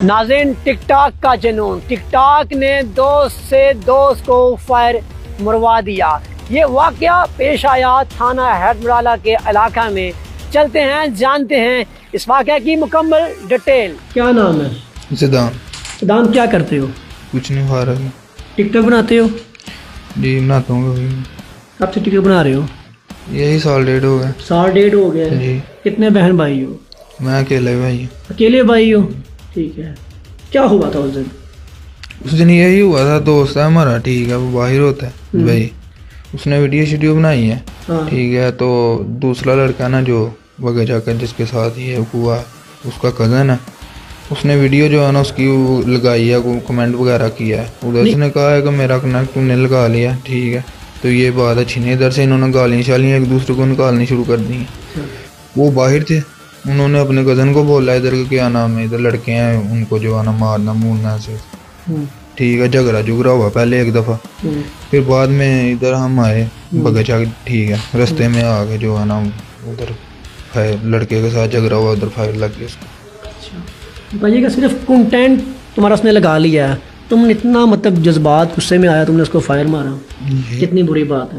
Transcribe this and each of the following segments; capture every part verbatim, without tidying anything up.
नाज़रीन, टिकटॉक का जुनून, टिकटॉक ने दोस्त से दोस्त को फायर मरवा दिया। ये वाकया पेश आया थाना हेडमराला के इलाका में। चलते हैं, जानते हैं इस वाकया की मुकम्मल डिटेल। क्या नाम है? ज़िदान। ज़िदान, क्या करते हो? कुछ नहीं खा रहा। टिकटॉक बनाते हो? जी बनाता हूँ कभी। कब से टिकटॉक बना रहे हो? यही साल डेढ़ हो गया। साल डेढ़ हो गया जी। कितने बहन भाई हो? मैं अकेले भाई। अकेले भाई हो? ठीक है। क्या हुआ था उस दिन? उस दिन यही हुआ था, दोस्त है हमारा, ठीक है, वो बाहर होता है भाई। उसने वीडियो शीडियो बनाई है, ठीक है। तो दूसरा लड़का ना जो वगैरह जाकर जिसके साथ ये हुआ, उसका कज़न है, उसने वीडियो जो है ना उसकी लगाई है, कमेंट वगैरह किया है। उधर से ने कहा है कि मेरा कनेक्ट तुमने लगा लिया, ठीक है। तो ये बात अच्छी नहीं। इधर से इन्होंने गालियाँ शालियाँ एक दूसरे को निकालनी शुरू कर दी। वो बाहर थे, उन्होंने अपने कज़न को बोला इधर के क्या नाम है, इधर लड़के हैं, उनको जो है ना मारना मूरना से, ठीक है। झगड़ा झुगड़ा हुआ पहले एक दफ़ा, फिर बाद में इधर हम आए बगीचा, ठीक है। रास्ते में आके जो है ना उधर फायर, लड़के के साथ झगड़ा हुआ, उधर फायर लग गया उसको। भाई सिर्फ कंटेंट तुम्हारा उसने लगा लिया है, तुम इतना मतलब जज्बात गुस्से में आया, तुमने उसको फायर मारा, कितनी बुरी बात है।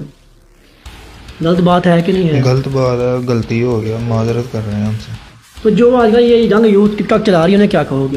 गलत बात है कि नहीं है? गलत बात है, गलती हो गया, माजरत कर रहे हैं हमसे। तो जो आजकल ये यंग यूथ टिकटॉक चला रही है, उन्हें क्या कहोगे?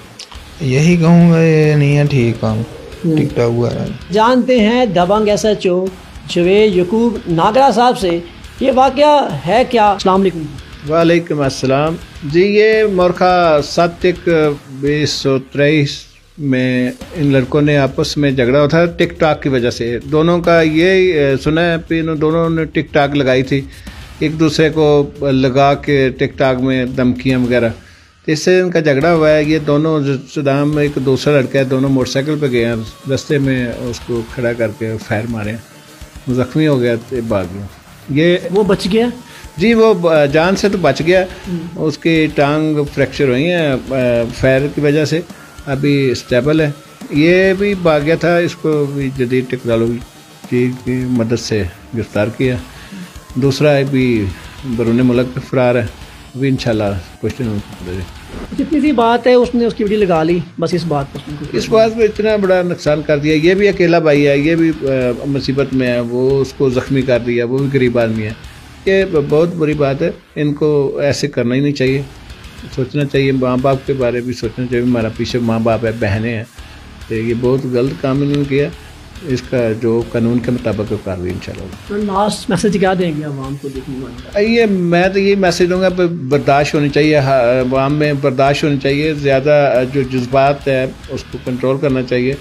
यही कहूँगा, ये नहीं है ठीक काम टिकटॉक वगैरह। जानते हैं दबंग S H O Javed Yakub Nagra साहब से, ये वाकया है क्या? अस्सलाम वालेकुम। वालेकुम अस्सलाम जी। ये मोरखा सात एक बीस सौ तेईस में इन लड़कों ने आपस में झगड़ा हुआ था टिकटॉक की वजह से। दोनों का ये सुना है कि इन दोनों ने टिकटॉक लगाई थी, एक दूसरे को लगा के टिकटॉक में धमकियाँ वगैरह, तो इससे इनका झगड़ा हुआ है। ये दोनों सदाम, एक दूसरा लड़का है, दोनों मोटरसाइकिल पे गए हैं, रास्ते में उसको खड़ा करके फायर मारे, जख्मी हो गया, भाग गया। ये वो बच गया जी, वो जान से तो बच गया, उसकी टांग फ्रैक्चर हुई है फायर की वजह से, अभी स्टेबल है। ये भी भाग गया था, इसको भी जदीद टेक्नोलॉजी की मदद से गिरफ्तार किया। दूसरा है भी बरूने मुल्क पे फरार है, अभी इंशाल्लाह कुछ नहीं। जितनी सी बात है उसने उसकी वीडियो लगा ली, बस इस बात पर इस बात पे इतना बड़ा नुकसान कर दिया। ये भी अकेला भाई है, ये भी मुसीबत में है, वो उसको ज़ख्मी कर दिया, वो भी गरीब आदमी है। ये बहुत बुरी बात है, इनको ऐसे करना ही नहीं चाहिए। सोचना चाहिए, माँ बाप के बारे में भी सोचना चाहिए, हमारा पीछे माँ बाप है, बहनें हैं, तो ये बहुत गलत काम इन्होंने किया। इसका जो कानून के मुताबिक कार्रवाई इंशाल्लाह। तो लास्ट मैसेज क्या देंगे आवाम को देखने वाले? ये मैं तो ये मैसेज दूंगा, बर्दाश्त होनी चाहिए, आवाम में बर्दाश्त होनी चाहिए, ज़्यादा जो जज्बात है उसको कंट्रोल करना चाहिए,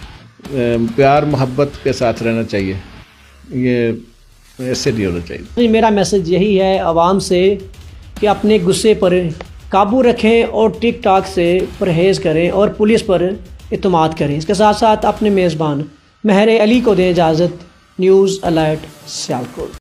प्यार मोहब्बत के साथ रहना चाहिए, ये ऐसे नहीं होना चाहिए। मेरा मैसेज यही है आवाम से कि अपने गुस्से पर काबू रखें और टिकटॉक से परहेज़ करें और पुलिस पर इत्मीनान करें। इसके साथ साथ अपने मेज़बान महर अली को दें इजाज़त। News alert Sialkot.